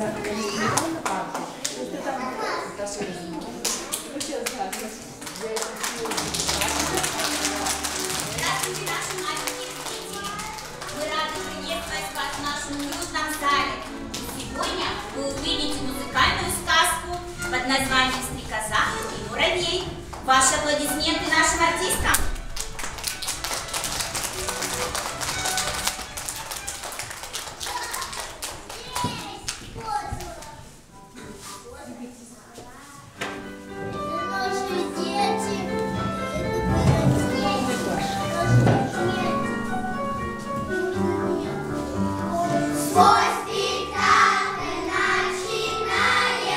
Здравствуйте, наши маленькие зрители! Мы рады приветствовать вас в нашем уютном зале. Сегодня вы увидите музыкальную сказку под названием «Стрекоза и муравей». Ваши аплодисменты нашим артистам!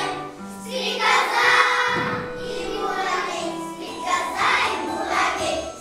Стрекоза и муравей,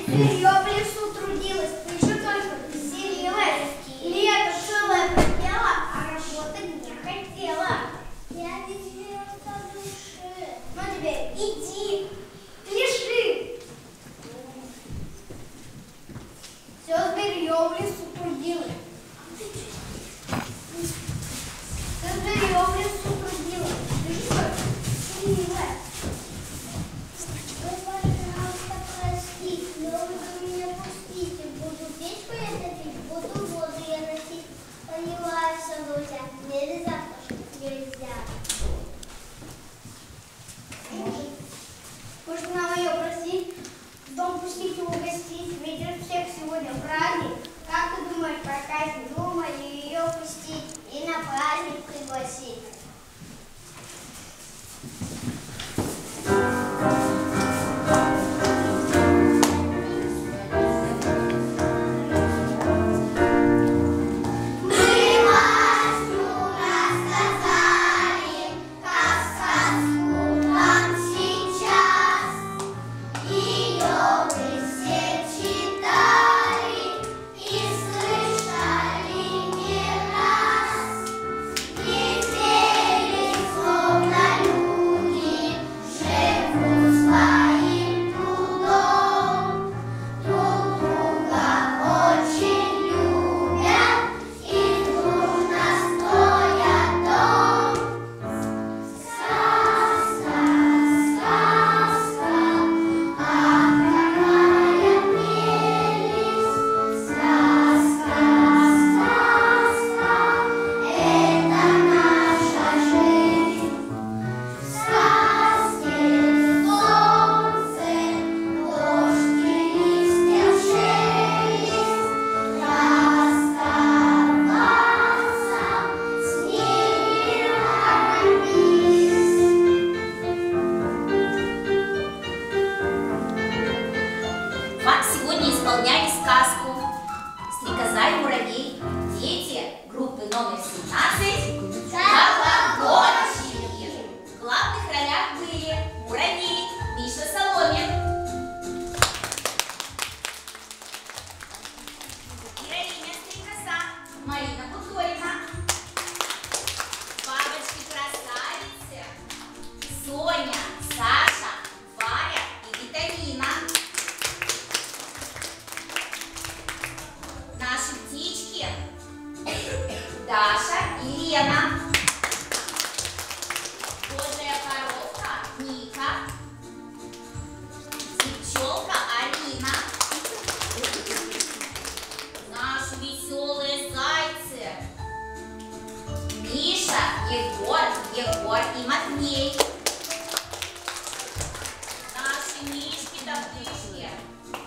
Сырье в лесу трудилось, ты еще только веселилась. Лето целое пропела, а работать не хотела. Я ведь по душе. Ну теперь иди, пиши. Все зверье в лесу трудилось. Все зверье в лесу трудилось. Ты что, веселилась? Вы, пожалуйста, простите, но вы меня пустите. Буду печку я топить, буду воду я носить. Поняла, Салуся, нельзя, нельзя. Может, нам ее простить, в дом пустить и угостить, ведь у всех сегодня праздник. Как ты думаешь, проказник, думали ее пустить и на праздник пригласить? Исполняли сказку «Стрекоза и муравей». Дети группы номер 17 «Колокольчики». В главных ролях были муравей Миша Соломин, героиня Стрекоза Марина Буторина, бабочки-красавицы Соня, Саша, Варя и Виталина. Наши птички Даша и Лена, божья коровка Ника, пчелка Алина, наши веселые зайцы Миша, Егор и Матвей, наши мишки-топтышки